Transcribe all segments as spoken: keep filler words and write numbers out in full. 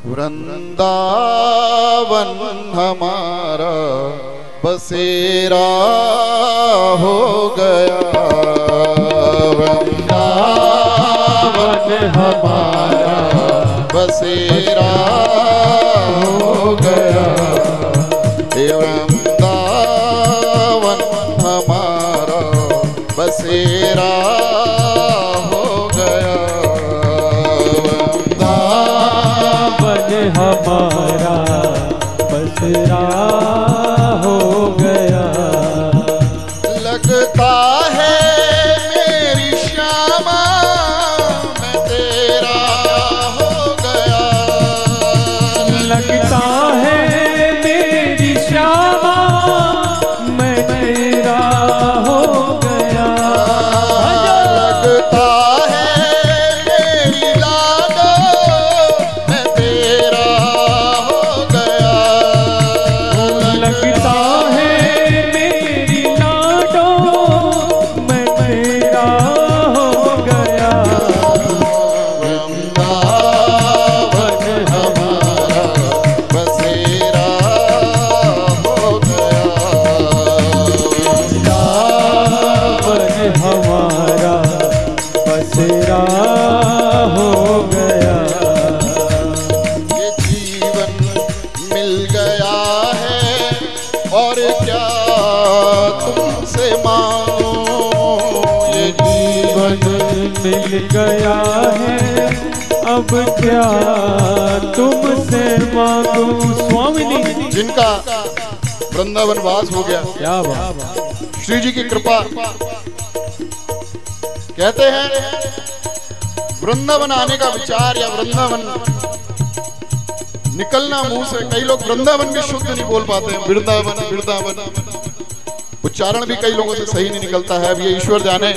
वृंदावन हमारा बसेरा हो गया, वृंदावन हमारा बसेरा हो गया, वृंदावन हमारा बसेरा हो गया, वृंदावन हमारा बसेरा हो गया। लगता है मेरी श्यामा मैं तेरा हो गया, लगता है मेरी श्यामा मैं तेरा हो गया, लगता है मेरी लाडो मैं तेरा हो गया, लगता है मेरी लाडो मैं तेरा हो गया, वृंदावन हमारा बसेरा हो गया, वृंदावन हमारा बसेरा हो गया। ये जीवन मिल गया है और क्या तुमसे मांगो, ये जीवन मिल गया है अब क्या तुमसे मांगू। स्वामिनी जिनका वृंदावन वास हो गया, क्या बात, श्री जी की कृपा। कहते हैं वृंदावन आने का विचार या वृंदावन निकलना मुंह से, कई लोग वृंदावन भी शुद्ध नहीं बोल पाते हैं, वृंदावन वृंदावन उच्चारण भी कई लोगों से सही नहीं निकलता है, अब ये ईश्वर जाने।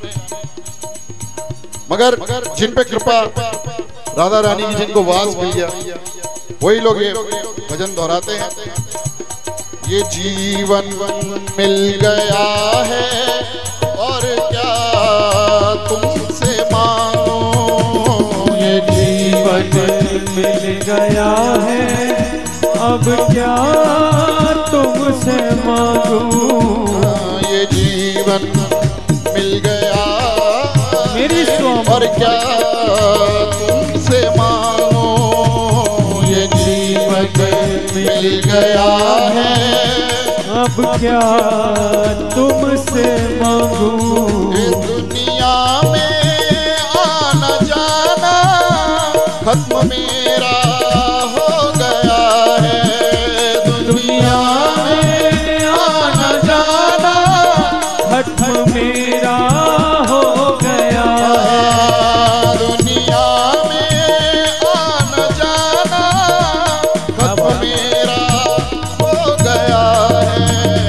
मगर जिन पे कृपा राधा रानी की, जिनको वास मिल गया, वही लोग ये भजन दोहराते हैं। ये जीवन मिल गया है और क्या तुमसे मांगो, ये जीवन मिल गया है अब क्या तुमसे मांगू। ये जीवन मिल गया मेरी स्वामी और क्या तुमसे मांगो, ये जीवन मिल गया है अब क्या तुमसे मांगू। इस दुनिया में आना जाना खत्म मेरा हो गया है, दुनिया में आना जाना खत्म मेरा हो गया है, दुनिया में आना जाना खत्म मेरा हो गया है,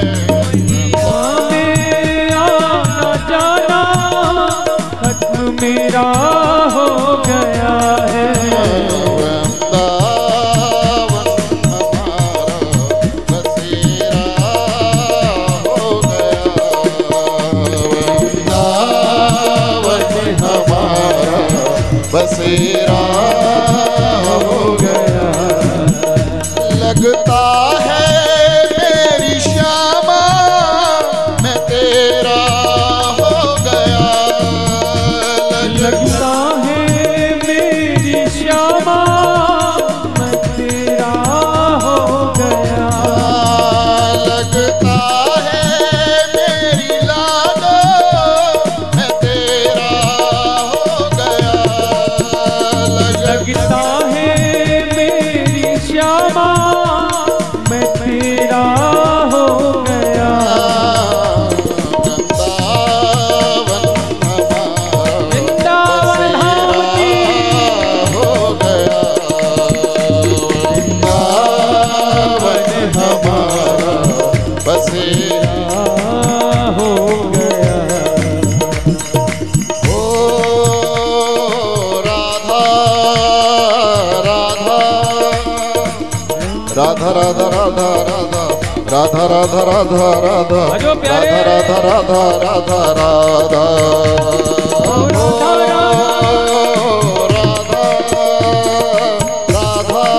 हमें आना जाना खत्म मेरा हो गया है। वृंदावन हमारा बसेरा हो गया, वृंदावन हमारा बसेरा हो गया, लगता है मेरी श्यामा मैं तेरा हो गया, लगता है मेरी श्यामा मैं तेरा हो गया, लगता है मेरी लाडो मैं तेरा हो गया, लगता है मेरी श्यामा मैं तेरा हो गया। वृंदावन हमारा वृंदावन बसेरा हो गया, वृंदावन हमारा बसेरा हो गया। ओ राधा राधा राधा राधा राधा राधा राधा राधा राधा भजो प्यारे। राधा राधा राधा राधा ओ राधा राधा राधा